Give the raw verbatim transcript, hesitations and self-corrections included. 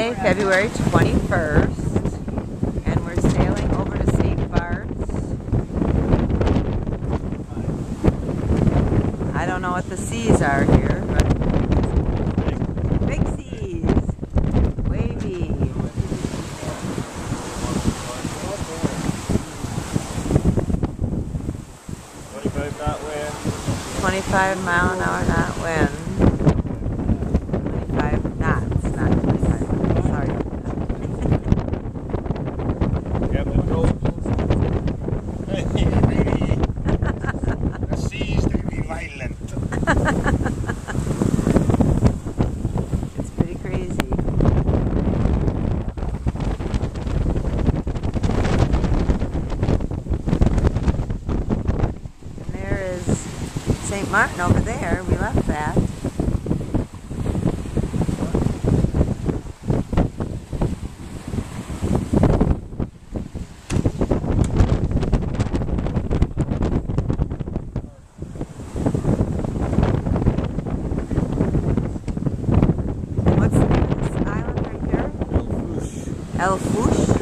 Sunday, February twenty-first, and we're sailing over to Saint Bart's. I don't know what the seas are here, but big seas, wavy. twenty-five knot wind. twenty-five mile an hour knot wind. twenty-five knots, not twenty-five. Sorry. Captain Gold. The seas, they be violent. It's pretty crazy. And there is Saint Martin over there. We left that. What's the name of this island right here? El Fouche. El Fouche.